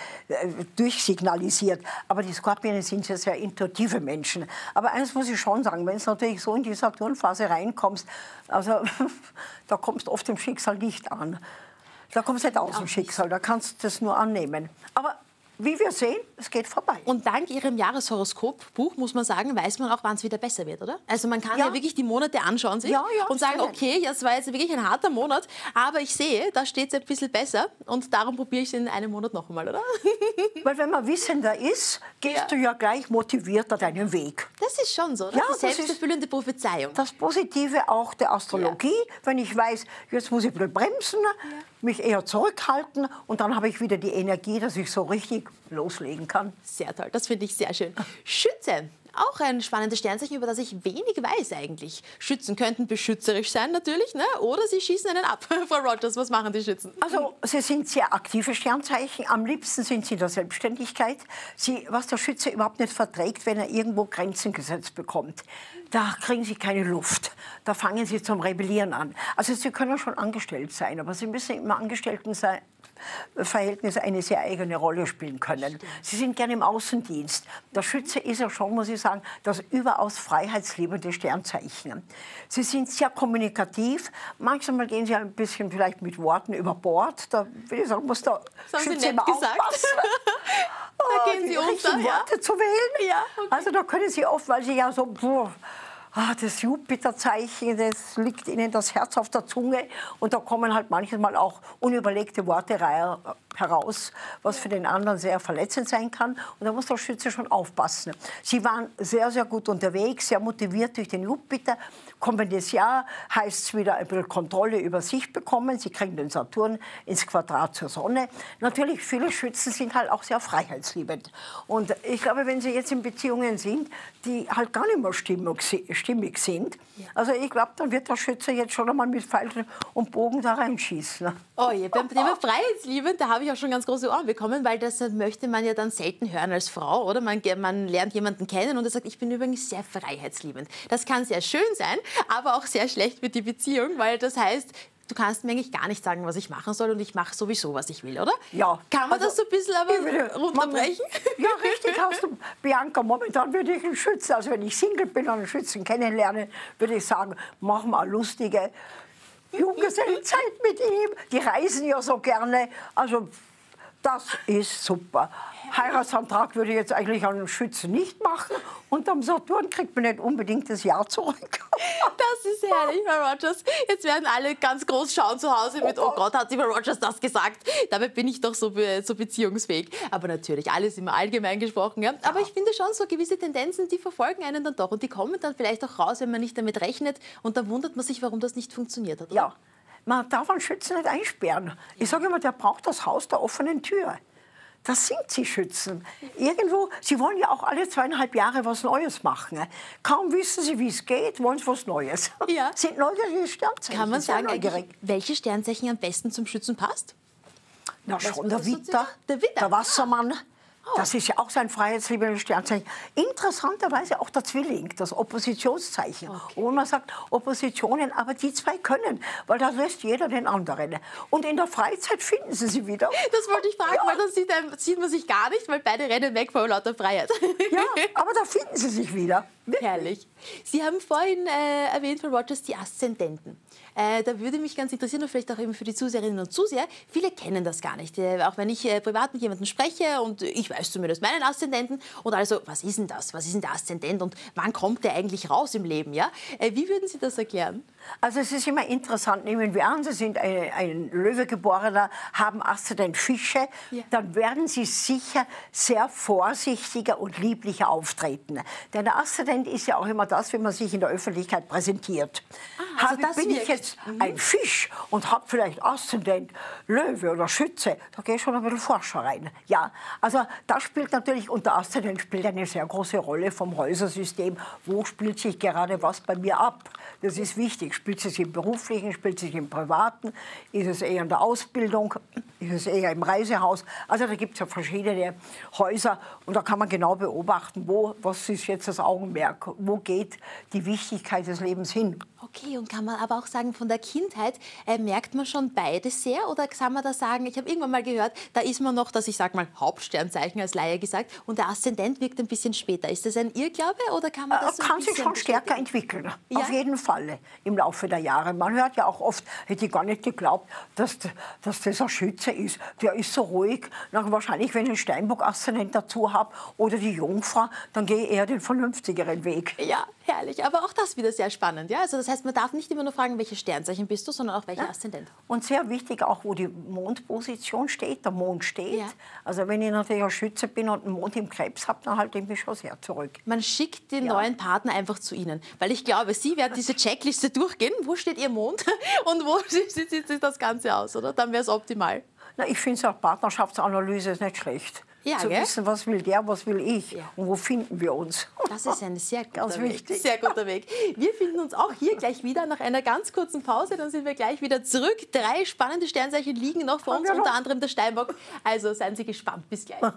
durchsignalisiert. Aber die Skorpione sind ja sehr intuitive Menschen. Aber eines muss ich schon sagen, wenn du natürlich so in die Saturnphase reinkommst, also da kommst du oft dem Schicksal nicht an. Da kommst du nicht aus dem Schicksal, da kannst du das nur annehmen. Aber wie wir sehen, es geht vorbei. Und dank Ihrem Jahreshoroskopbuch, muss man sagen, weiß man auch, wann es wieder besser wird, oder? Also man kann ja wirklich die Monate anschauen sich und sagen, okay, das war jetzt wirklich ein harter Monat, aber ich sehe, da steht es ein bisschen besser und darum probiere ich es in einem Monat noch einmal, oder? Weil wenn man wissender ist, gehst du ja gleich motivierter deinen Weg. Das ist schon so, oder? Die selbsterfüllende Prophezeiung. Das Positive auch der Astrologie, wenn ich weiß, jetzt muss ich ein bisschen bremsen, mich eher zurückhalten und dann habe ich wieder die Energie, dass ich so richtig loslegen kann. Sehr toll, das finde ich sehr schön. Schütze, auch ein spannendes Sternzeichen, über das ich wenig weiß eigentlich. Schützen könnten beschützerisch sein natürlich, ne? Oder sie schießen einen ab. Frau Rogers, was machen die Schützen? Also sie sind sehr aktive Sternzeichen. Am liebsten sind sie in der Selbstständigkeit. Was der Schütze überhaupt nicht verträgt, wenn er irgendwo Grenzen gesetzt bekommt. Da kriegen sie keine Luft. Da fangen sie zum Rebellieren an. Also sie können schon angestellt sein, aber sie müssen im Angestelltenverhältnis eine sehr eigene Rolle spielen können. Sie sind gerne im Außendienst. Der Schütze ist ja schon, muss ich sagen, das überaus freiheitsliebende Sternzeichen. Sie sind sehr kommunikativ. Manchmal gehen sie ein bisschen vielleicht mit Worten über Bord. Da will ich sagen, muss der Schütze immer aufpassen. Da gehen Sie richtigen Worte zu wählen. Ja, okay. Also da können Sie oft, weil Sie ja so, das Jupiterzeichen, das liegt Ihnen das Herz auf der Zunge und da kommen halt manchmal auch unüberlegte Worte heraus, was für den anderen sehr verletzend sein kann. Und da muss der Schütze schon aufpassen. Sie waren sehr, sehr gut unterwegs, sehr motiviert durch den Jupiter. Kommendes Jahr heißt es wieder ein bisschen Kontrolle über sich bekommen. Sie kriegen den Saturn ins Quadrat zur Sonne. Natürlich, viele Schützen sind halt auch sehr freiheitsliebend. Und ich glaube, wenn Sie jetzt in Beziehungen sind, die halt gar nicht mehr stimmig sind, also ich glaube, dann wird der Schütze jetzt schon einmal mit Pfeil und Bogen da reinschießen. Oh je, beim Thema freiheitsliebend, da habe ich auch schon ganz große Ohren bekommen, weil das möchte man ja dann selten hören als Frau, oder? Man lernt jemanden kennen und er sagt, ich bin übrigens sehr freiheitsliebend. Das kann sehr schön sein, aber auch sehr schlecht für die Beziehung, weil das heißt, du kannst mir eigentlich gar nicht sagen, was ich machen soll und ich mache sowieso, was ich will, oder? Ja. Kann man das so ein bisschen aber runterbrechen? Ja, richtig hast du, Bianca. Momentan würde ich einen Schützen, also wenn ich Single bin und einen Schützen kennenlerne, würde ich sagen, mach mal lustige Junggesellenzeit mit ihm. Die reisen ja so gerne. Also das ist super. Heiratsantrag würde ich jetzt eigentlich an den Schützen nicht machen. Und am Saturn kriegt man nicht unbedingt das Jahr zurück. Das ist herrlich, Frau Rogers. Jetzt werden alle ganz groß schauen zu Hause mit, oh Gott, hat die Frau Rogers das gesagt? Dabei bin ich doch so beziehungsfähig. Aber natürlich, alles immer allgemein gesprochen. Ja? Aber ich finde schon, so gewisse Tendenzen, die verfolgen einen dann doch. Und die kommen dann vielleicht auch raus, wenn man nicht damit rechnet. Und dann wundert man sich, warum das nicht funktioniert hat. Oder? Ja, man darf einen Schützen nicht einsperren. Ich sage immer, der braucht das Haus der offenen Tür. Das sind sie Schützen. Irgendwo, sie wollen ja auch alle 2,5 Jahre was Neues machen. Kaum wissen sie, wie es geht, wollen sie was Neues. Ja. Sind neugierige Sternzeichen. Kann man sagen, welche Sternzeichen am besten zum Schützen passt? Na schon, der Widder, der Widder, der Wassermann. Das ist ja auch sein freiheitsliebendes Sternzeichen. Interessanterweise auch der Zwilling, das Oppositionszeichen. Okay. Wo man sagt, Oppositionen, aber die zwei können, weil da lässt jeder den anderen. Und in der Freizeit finden sie wieder. Das wollte ich fragen, weil dann sieht man sich gar nicht, weil beide rennen weg vor lauter Freiheit. Ja, aber da finden sie sich wieder. Herrlich. Sie haben vorhin erwähnt, Frau Rogers, die Aszendenten. Da würde mich ganz interessieren, und vielleicht auch eben für die Zuseherinnen und Zuseher, viele kennen das gar nicht. Auch wenn ich privat mit jemandem spreche und ich weiß zumindest meinen Aszendenten und also, was ist denn das? Was ist denn der Aszendent und wann kommt der eigentlich raus im Leben? Ja? Wie würden Sie das erklären? Also es ist immer interessant, nehmen wir an, Sie sind ein Löwegeborener, haben Aszendent Fische, dann werden Sie sicher sehr vorsichtiger und lieblicher auftreten. Denn der Aszendent ist ja auch immer das, wie man sich in der Öffentlichkeit präsentiert. bin ich jetzt ein Fisch und habe vielleicht Aszendent Löwe oder Schütze, da gehe ich schon ein bisschen forscher rein. Ja, also das spielt natürlich, und der Aszendent spielt eine sehr große Rolle vom Häusersystem. Wo spielt sich gerade was bei mir ab? Das ist wichtig. Spielt es sich im Beruflichen, spielt es sich im Privaten? Ist es eher in der Ausbildung? Ist es eher im Reisehaus? Also da gibt es ja verschiedene Häuser und da kann man genau beobachten, was ist jetzt das Augenmerk, wo geht die Wichtigkeit des Lebens hin. Okay, und kann man aber auch sagen, von der Kindheit merkt man schon beides sehr? Oder kann man da sagen, ich habe irgendwann mal gehört, da ist man noch, ich sage mal Hauptsternzeichen als Laie gesagt, und der Aszendent wirkt ein bisschen später. Ist das ein Irrglaube oder kann man das so kann sich schon stärker entwickeln, ja? Auf jeden Fall im Laufe der Jahre. Man hört ja auch oft, hätte ich gar nicht geglaubt, dass das ein Schütze ist. Der ist so ruhig. Na, wahrscheinlich, wenn ich einen Steinbock-Aszendent dazu habe oder die Jungfrau, dann gehe ich eher den vernünftigeren Weg. Ja, herrlich. Aber auch das wieder sehr spannend. Ja? Also das heißt, man darf nicht immer nur fragen, welches Sternzeichen bist du, sondern auch welcher Aszendent. Und sehr wichtig auch, wo die Mondposition steht, der Mond steht. Ja. Also wenn ich natürlich ein Schütze bin und einen Mond im Krebs habe, dann halte ich mich schon sehr zurück. Man schickt den neuen Partner einfach zu Ihnen. Weil ich glaube, Sie werden diese Checkliste durchgehen. Wo steht Ihr Mond und wo sieht sich das Ganze aus, oder? Dann wäre es optimal. Na, ich finde, so eine Partnerschaftsanalyse ist nicht schlecht. Ja, zu wissen, was will der, was will ich und wo finden wir uns. Das ist ein sehr guter Weg. Sehr guter Weg. Wir finden uns auch hier gleich wieder nach einer ganz kurzen Pause. Dann sind wir gleich wieder zurück. 3 spannende Sternzeichen liegen noch vor uns, unter anderem der Steinbock. Also seien Sie gespannt. Bis gleich.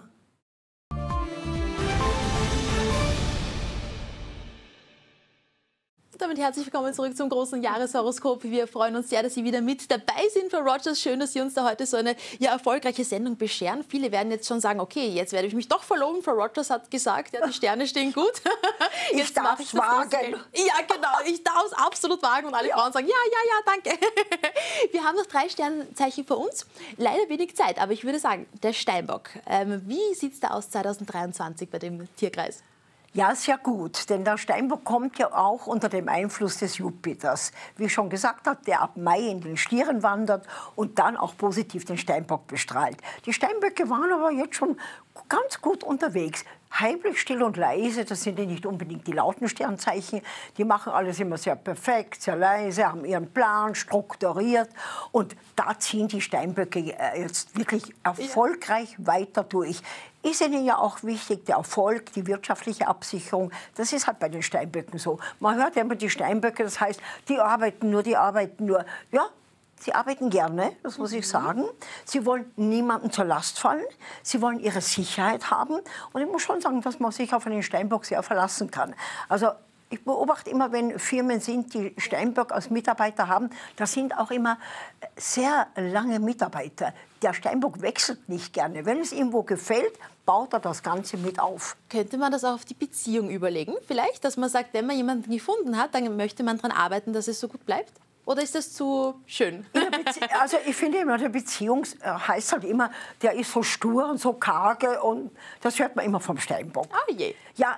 Damit herzlich willkommen zurück zum großen Jahreshoroskop. Wir freuen uns sehr, dass Sie wieder mit dabei sind, Frau Rogers. Schön, dass Sie uns da heute so eine erfolgreiche Sendung bescheren. Viele werden jetzt schon sagen, okay, jetzt werde ich mich doch verloben. Frau Rogers hat gesagt, ja, die Sterne stehen gut. Ich darf es wagen. Ja, genau, ich darf es absolut wagen. Und alle Frauen sagen, ja, danke. Wir haben noch 3 Sternzeichen vor uns. Leider wenig Zeit, aber ich würde sagen, der Steinbock. Wie sieht es da aus 2023 bei dem Tierkreis? Ja, sehr gut, denn der Steinbock kommt ja auch unter dem Einfluss des Jupiters. Wie ich schon gesagt habe, der ab Mai in den Stieren wandert und dann auch positiv den Steinbock bestrahlt. Die Steinböcke waren aber jetzt schon ganz gut unterwegs. Heimlich, still und leise, das sind ja nicht unbedingt die lauten Sternzeichen. Die machen alles immer sehr perfekt, sehr leise, haben ihren Plan strukturiert. Und da ziehen die Steinböcke jetzt wirklich erfolgreich weiter durch. Ist ihnen ja auch wichtig, der Erfolg, die wirtschaftliche Absicherung. Das ist halt bei den Steinböcken so. Man hört ja immer die Steinböcke, das heißt, die arbeiten nur. Ja, sie arbeiten gerne, das muss ich sagen. Sie wollen niemandem zur Last fallen. Sie wollen ihre Sicherheit haben. Und ich muss schon sagen, dass man sich auf einen Steinbock sehr verlassen kann. Also ich beobachte immer, wenn Firmen sind, die Steinbock als Mitarbeiter haben, das sind auch immer sehr lange Mitarbeiter. Der Steinbock wechselt nicht gerne. Wenn es ihm wo gefällt, baut er das Ganze mit auf. Könnte man das auch auf die Beziehung überlegen? Vielleicht, dass man sagt, wenn man jemanden gefunden hat, dann möchte man daran arbeiten, dass es so gut bleibt? Oder ist das zu schön? Also ich finde immer, der Beziehung heißt halt immer, der ist so stur und so karge. Und das hört man immer vom Steinbock. Oh je. Ja,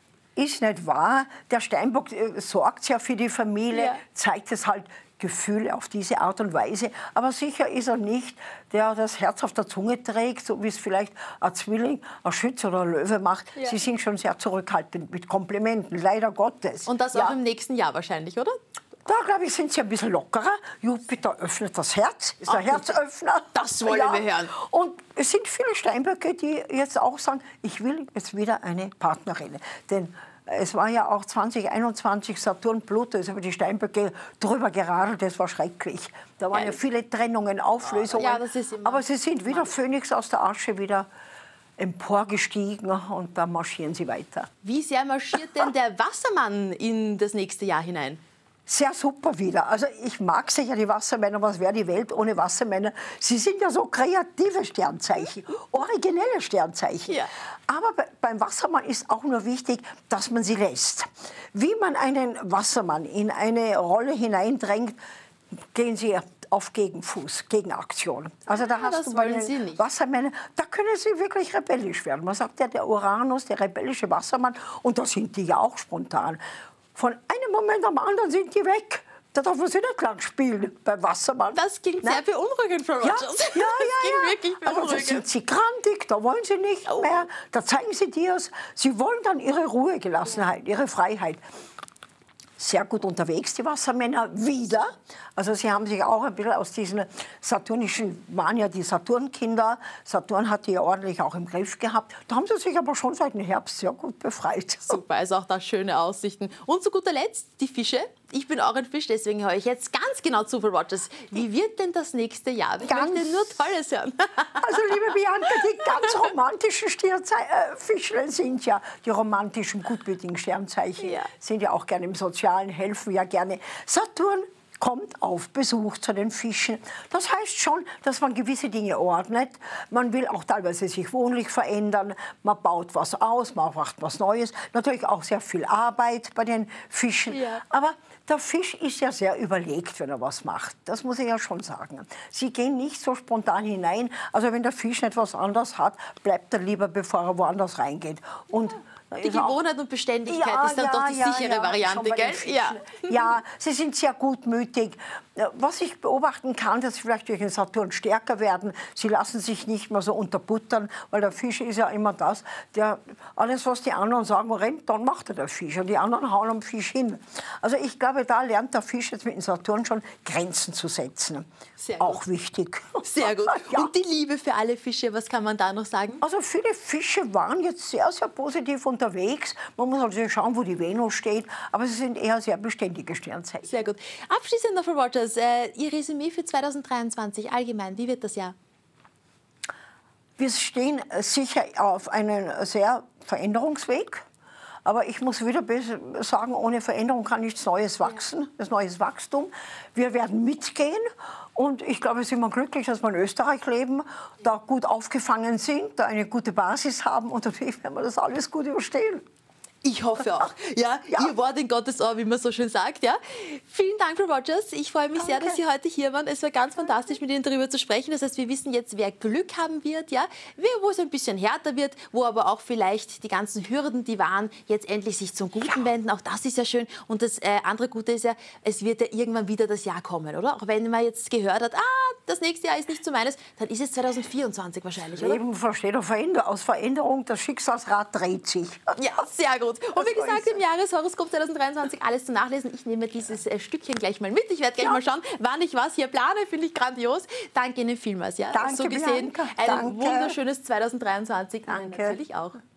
ist nicht wahr. Der Steinbock sorgt ja für die Familie, zeigt es halt Gefühle auf diese Art und Weise. Aber sicher ist er nicht, der das Herz auf der Zunge trägt, so wie es vielleicht ein Zwilling, ein Schütze oder ein Löwe macht. Ja. Sie sind schon sehr zurückhaltend mit Komplimenten, leider Gottes. Und das auch im nächsten Jahr wahrscheinlich, oder? Da, glaube ich, sind sie ein bisschen lockerer. Jupiter öffnet das Herz, ist ein Herzöffner. Das wollen wir hören. Und es sind viele Steinböcke, die jetzt auch sagen, ich will jetzt wieder eine Partnerin. Denn es war ja auch 2021 Saturn, Pluto, ist über die Steinböcke drüber geradelt, das war schrecklich. Da waren ja viele Trennungen, Auflösungen. Ja, das ist immer aber sie sind wieder Phönix aus der Asche, wieder emporgestiegen und da marschieren sie weiter. Wie sehr marschiert denn der Wassermann in das nächste Jahr hinein? Sehr super wieder. Also ich mag sicher die Wassermänner, was wäre die Welt ohne Wassermänner? Sie sind ja so kreative Sternzeichen, originelle Sternzeichen. Ja. Aber beim Wassermann ist auch nur wichtig, dass man sie lässt. Wie man einen Wassermann in eine Rolle hineindrängt, gehen sie auf Gegenfuß, Gegenaktion. Also da hast du bei den Wassermännern, da können sie wirklich rebellisch werden. Man sagt ja, der Uranus, der rebellische Wassermann, und da sind die ja auch spontan. Von einem Moment am anderen sind die weg. Da darf man sie nicht lang spielen beim Wassermann. Das klingt sehr beunruhigend, Frau Rogers. Das klingt wirklich beunruhigend. Also da sind sie grantig, da wollen sie nicht mehr. Da zeigen sie dir es. Sie wollen dann ihre Ruhe, Gelassenheit, ihre Freiheit. sehr gut unterwegs, die Wassermänner, wieder. Also sie haben sich auch ein bisschen aus diesen saturnischen, waren ja die Saturnkinder, Saturn hat die ja ordentlich auch im Griff gehabt. Da haben sie sich aber schon seit dem Herbst sehr gut befreit. Super, also auch da schöne Aussichten. Und zu guter Letzt die Fische. Ich bin auch ein Fisch, deswegen höre ich jetzt ganz genau zu, Frau Waters. Wie wird denn das nächste Jahr? Ich möchte nur Tolles hören. Also, liebe Bianca, die ganz romantischen Fischchen sind ja, die romantischen, gutmütigen Sternzeichen, sind ja auch gerne im Sozialen, helfen ja gerne. Saturn kommt auf Besuch zu den Fischen. Das heißt schon, dass man gewisse Dinge ordnet. Man will auch teilweise sich wohnlich verändern. Man baut was aus, man macht was Neues. Natürlich auch sehr viel Arbeit bei den Fischen. Ja. Aber der Fisch ist ja sehr überlegt, wenn er was macht. Das muss ich ja schon sagen. Sie gehen nicht so spontan hinein. Also wenn der Fisch etwas anderes hat, bleibt er lieber, bevor er woanders reingeht. Und die Gewohnheit und Beständigkeit ist dann doch die sichere Variante, gell? Ja, sie sind sehr gutmütig. Was ich beobachten kann, dass sie vielleicht durch den Saturn stärker werden. Sie lassen sich nicht mehr so unterbuttern, weil der Fisch ist ja immer das, der alles, was die anderen sagen, rennt, dann macht er der Fisch. Und die anderen hauen am Fisch hin. Also ich glaube, da lernt der Fisch jetzt mit dem Saturn schon Grenzen zu setzen. Auch wichtig. Sehr gut. Ja. Und die Liebe für alle Fische, was kann man da noch sagen? Also viele Fische waren jetzt sehr, sehr positiv unterwegs. Man muss also schauen, wo die Venus steht. Aber sie sind eher sehr beständige Sternzeichen. Sehr gut. Abschließend noch, Frau Waters, Ihr Resümee für 2023 allgemein. Wie wird das Jahr? Wir stehen sicher auf einem sehr Veränderungsweg. Aber ich muss wieder sagen, ohne Veränderung kann nichts Neues wachsen, das neues Wachstum. Wir werden mitgehen und ich glaube, sind wir glücklich, dass wir in Österreich leben, da gut aufgefangen sind, da eine gute Basis haben und natürlich werden wir das alles gut überstehen. Ich hoffe auch. Ja, Ihr Wort in Gottes Ohr, wie man so schön sagt. Ja. Vielen Dank, Frau Waters. Ich freue mich sehr, dass Sie heute hier waren. Es war ganz fantastisch, mit Ihnen darüber zu sprechen. Das heißt, wir wissen jetzt, wer Glück haben wird, ja, wo es ein bisschen härter wird, wo aber auch vielleicht die ganzen Hürden, die waren, jetzt endlich sich zum Guten wenden. Auch das ist ja schön. Und das andere Gute ist ja, es wird ja irgendwann wieder das Jahr kommen, oder? Auch wenn man jetzt gehört hat, das nächste Jahr ist nicht so meines, dann ist es 2024 wahrscheinlich, oder? Leben versteht aus Veränderung, das Schicksalsrad dreht sich. Ja, sehr gut. Und wie gesagt, im Jahreshoroskop 2023 alles zu nachlesen. Ich nehme dieses Stückchen gleich mal mit. Ich werde gleich mal schauen, wann ich was hier plane. Finde ich grandios. Danke Ihnen vielmals. Ja. Danke, so gesehen, Bianca. ein wunderschönes 2023. Danke. Natürlich auch.